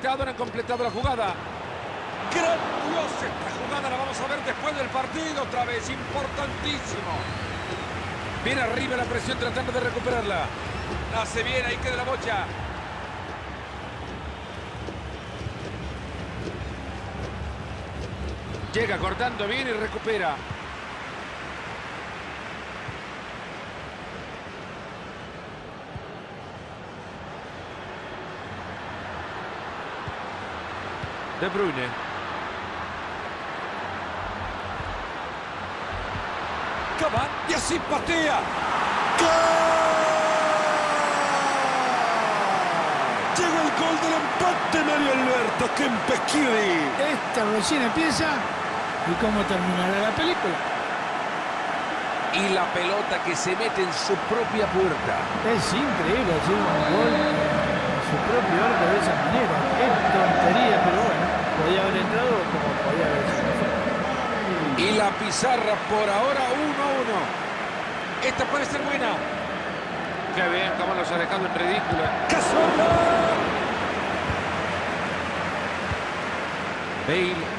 acercado, no han completado la jugada. Grandiosa esta jugada, la vamos a ver después del partido otra vez, importantísimo. Viene arriba la presión tratando de recuperarla. Hace bien, ahí queda la bocha. Llega cortando bien y recupera. De Bruyne. Cavani y así patea. ¡Gol! Llega el gol del empate, Mario Alberto. ¡Qué empezquiri! Esta recién empieza. ¿Y cómo terminará la película? Y la pelota que se mete en su propia puerta. Es increíble hacer un gol en su propio arco de esa manera. Es tontería, pero bueno, podía haber entrado como podía haber sido fuera. Y la pizarra por ahora 1-1. Esta puede ser buena. Qué bien, cómo los ha dejado en ridículo. ¡Casualidad! Bale.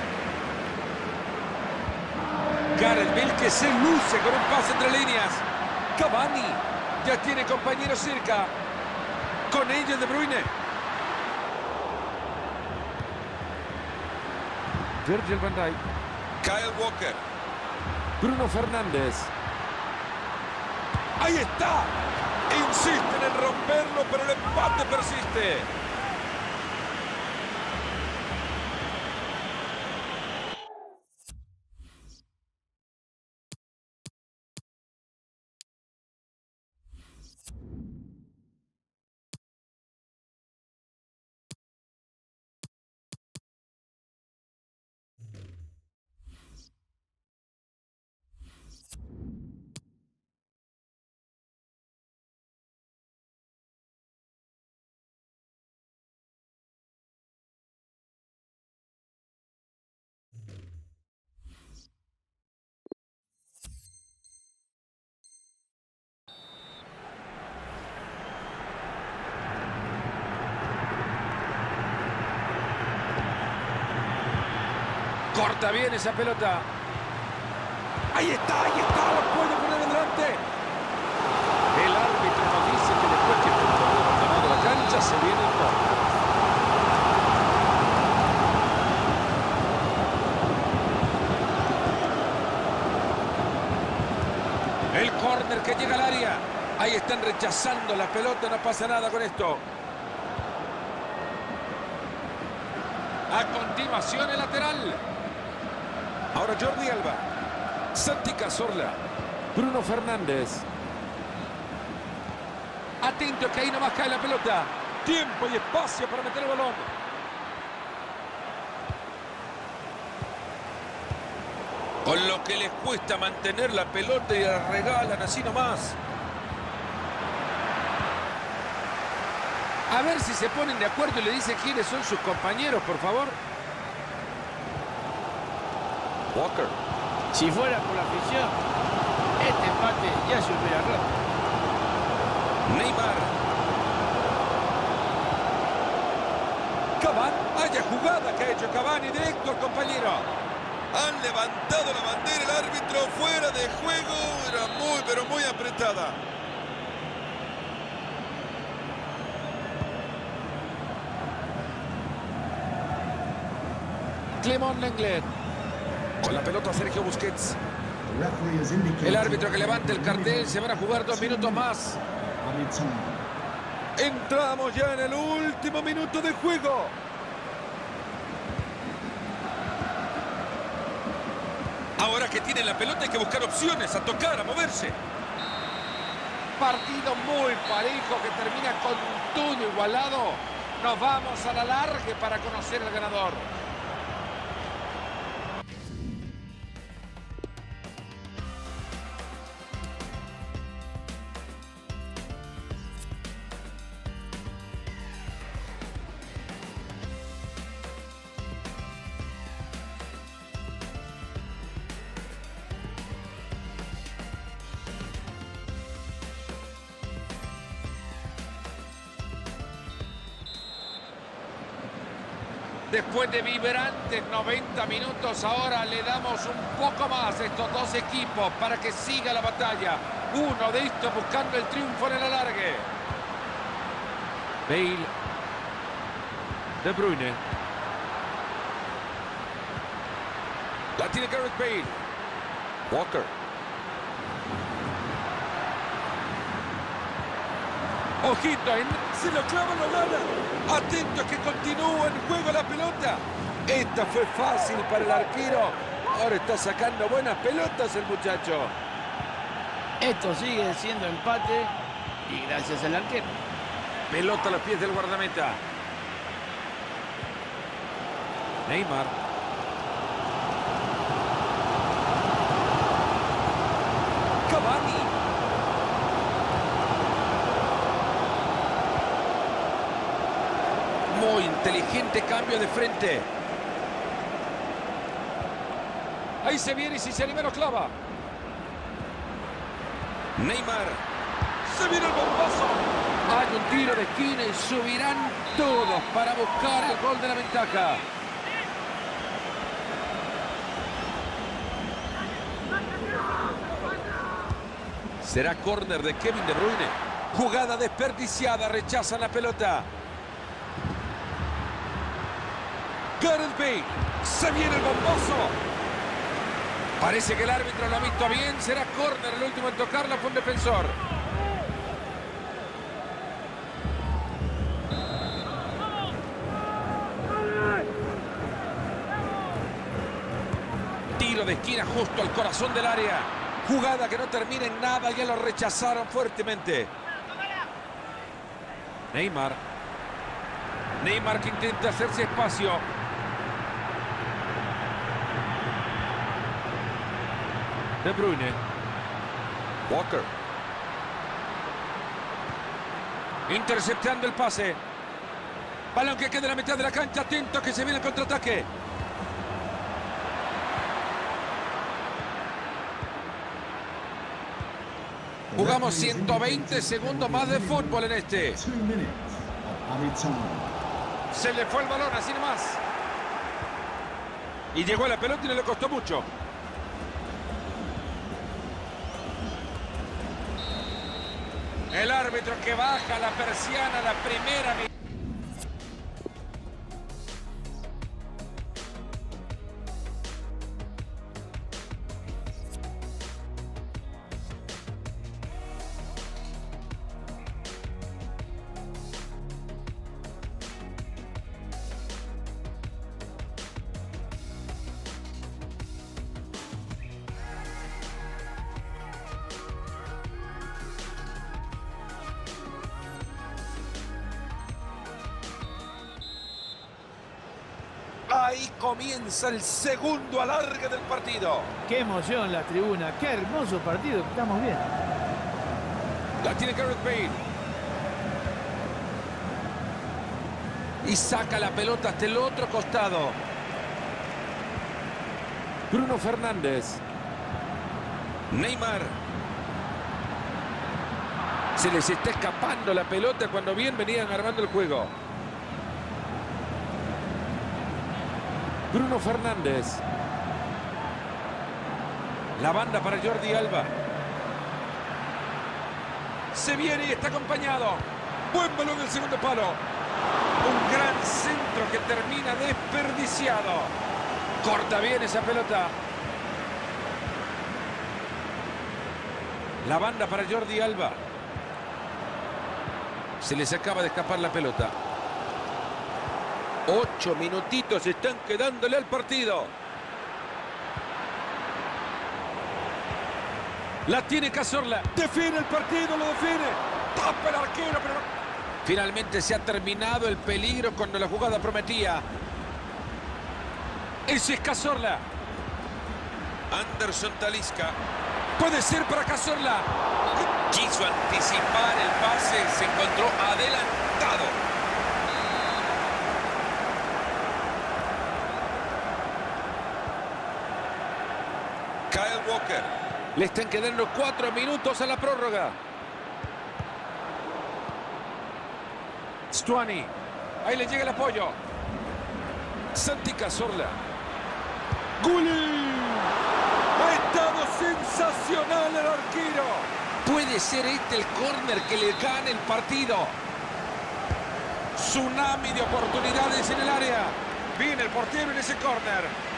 Gareth Bale que se luce con un pase entre líneas. Cavani ya tiene compañeros cerca. Con ellos De Bruyne. Virgil van Dijk. Kyle Walker. Bruno Fernández. ¡Ahí está! Insisten en romperlo, pero el empate persiste. Corta bien esa pelota. Ahí está, lo puede poner adelante. El árbitro nos dice que después que el jugador ha abandonado la cancha se viene el córner. El córner que llega al área. Ahí están rechazando la pelota, no pasa nada con esto. A continuación el lateral. Ahora Jordi Alba. Santi Cazorla. Bruno Fernández. Atento que ahí nomás cae la pelota. Tiempo y espacio para meter el balón. Con lo que les cuesta mantener la pelota y la regalan así nomás. A ver si se ponen de acuerdo y le dicen quiénes son sus compañeros, por favor. Walker. Si fuera por la afición, este empate ya se hubiera roto. Neymar. Cavani. Vaya jugada que ha hecho Cavani, directo al compañero. Han levantado la bandera, el árbitro fuera de juego. Era muy, pero muy apretada. Clément Lenglet. Con la pelota Sergio Busquets. El árbitro que levanta el cartel. Se van a jugar 2 minutos más. Entramos ya en el último minuto de juego. Ahora que tienen la pelota hay que buscar opciones, a tocar, a moverse. Partido muy parejo que termina con todo igualado. Nos vamos a la larga para conocer al ganador. Después de vibrantes 90 minutos, ahora le damos un poco más a estos dos equipos para que siga la batalla. Uno de estos buscando el triunfo en el alargue. Bale. De Bruyne. La tiene Gareth Bale. Walker. Ojito, se lo clava, lo gana. Atento que continúa en juego la pelota. Esta fue fácil para el arquero. Ahora está sacando buenas pelotas el muchacho. Esto sigue siendo empate y gracias al arquero. Pelota a los pies del guardameta. Neymar. Cavani. Muy inteligente cambio de frente. Ahí se viene y si se anima lo clava. Neymar. Se viene el bombazo. Hay un tiro de esquina y subirán todos para buscar el gol de la ventaja. Será córner de Kevin De Bruyne. Jugada desperdiciada, rechazan la pelota. Gareth Bale. Se viene el bombazo. Parece que el árbitro lo ha visto bien. Será córner, el último en tocarla fue un defensor. Tiro de esquina justo al corazón del área. Jugada que no termina en nada, ya lo rechazaron fuertemente. Neymar. Neymar que intenta hacerse espacio. De Bruyne. Walker. Interceptando el pase. Balón que queda en la mitad de la cancha. Atento que se viene el contraataque. Jugamos 120 segundos más de fútbol en este. Se le fue el balón, así nomás. Y llegó a la pelota y no le costó mucho. El árbitro que baja la persiana, la primera mitad. Ahí comienza el segundo alargue del partido. Qué emoción la tribuna, qué hermoso partido que estamos viendo. La tiene Gareth Bale. Y saca la pelota hasta el otro costado. Bruno Fernández. Neymar. Se les está escapando la pelota cuando bien venían armando el juego. Bruno Fernández. La banda para Jordi Alba. Se viene y está acompañado. Buen balón en el segundo palo. Un gran centro que termina desperdiciado. Corta bien esa pelota. La banda para Jordi Alba. Se les acaba de escapar la pelota. 8 minutitos están quedándole al partido. La tiene Cazorla. Define el partido, lo define. Tapa el arquero, pero... Finalmente se ha terminado el peligro cuando la jugada prometía. Ese es Cazorla. Anderson Talisca. Puede ser para Cazorla. Quiso anticipar el pase, se encontró adelantado. Kyle Walker. Le están quedando 4 minutos a la prórroga. Stuani. Ahí le llega el apoyo. Santi Cazorla. ¡Gulli! Ha estado sensacional el arquero. Puede ser este el córner que le gane el partido. Tsunami de oportunidades en el área. Viene el portero en ese córner.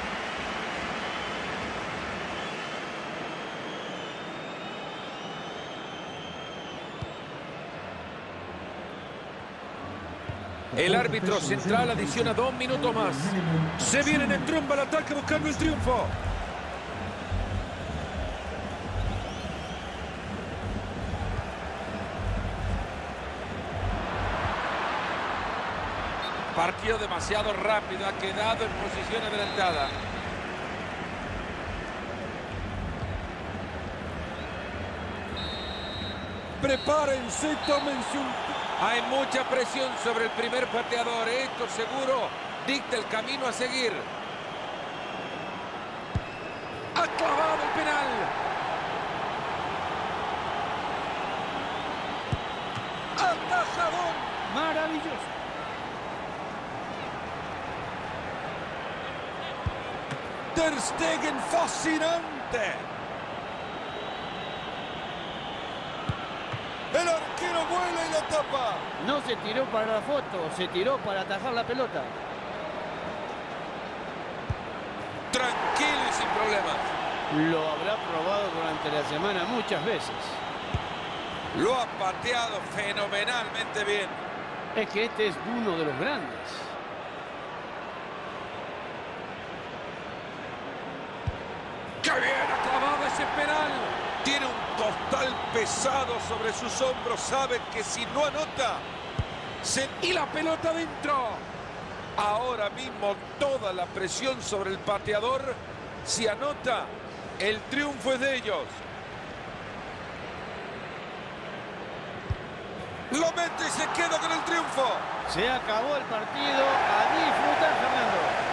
El árbitro central adiciona 2 minutos más. Se vienen en tromba al ataque buscando el triunfo. Partido demasiado rápido, ha quedado en posición adelantada. Prepárense, tómense un... Hay mucha presión sobre el primer pateador. Esto seguro dicta el camino a seguir. Ha clavado el penal. Atajadón. Maravilloso. Ter Stegen, fascinante. El arquero vuela y la tapa. No se tiró para la foto, se tiró para atajar la pelota. Tranquilo y sin problemas. Lo habrá probado durante la semana muchas veces. Lo ha pateado fenomenalmente bien. Es que este es uno de los grandes. ¡Qué bien ha clavado ese penal! Tiene un costal pesado sobre sus hombros. Sabe que si no anota... Y la pelota dentro. Ahora mismo toda la presión sobre el pateador. Si anota, el triunfo es de ellos. Lo mete y se queda con el triunfo. Se acabó el partido. A disfrutar, Fernando.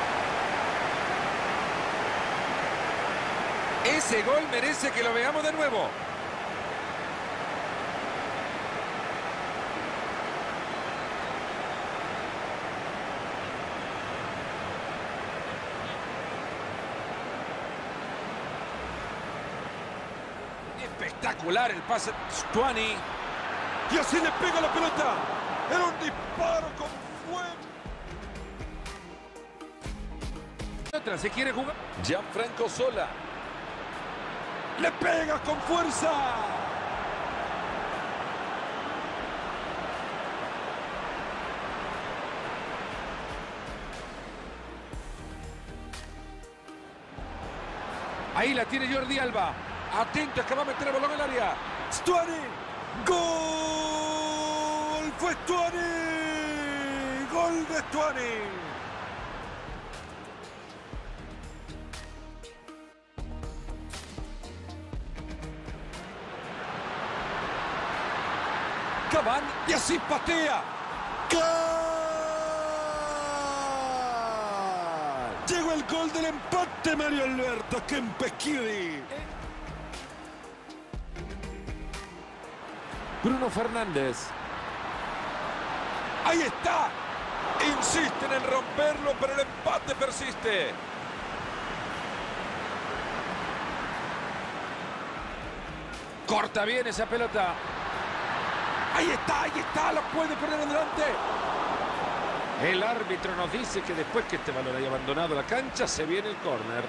Ese gol merece que lo veamos de nuevo. Espectacular el pase. Stuani. Y así le pega la pelota. Era un disparo con fuego. Otra se quiere jugar. Gianfranco Zola. ¡Le pega con fuerza! Ahí la tiene Jordi Alba. Atento, es que va a meter el balón en el área. ¡Stuani! ¡Gol! ¡Fue Stuani! ¡Gol de Stuani! Cavani y así patea. ¡Gol! Llegó el gol del empate, Mario Alberto Kempeschiudi. Bruno Fernández. Ahí está. Insisten en romperlo, pero el empate persiste. Corta bien esa pelota. Ahí está, la puede poner adelante. El árbitro nos dice que después que este balón haya abandonado la cancha, se viene el córner.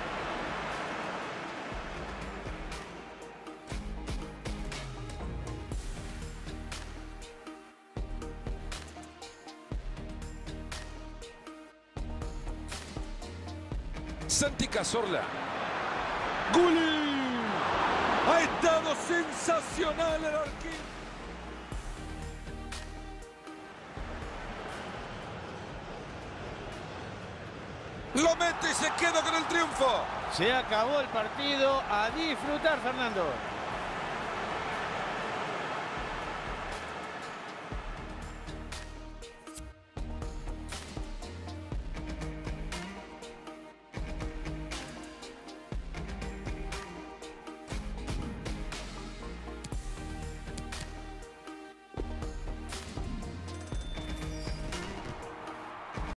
Santi Cazorla. ¡Gulli! Ha estado sensacional el arquero. Lo mete y se queda con el triunfo. Se acabó el partido. A disfrutar, Fernando.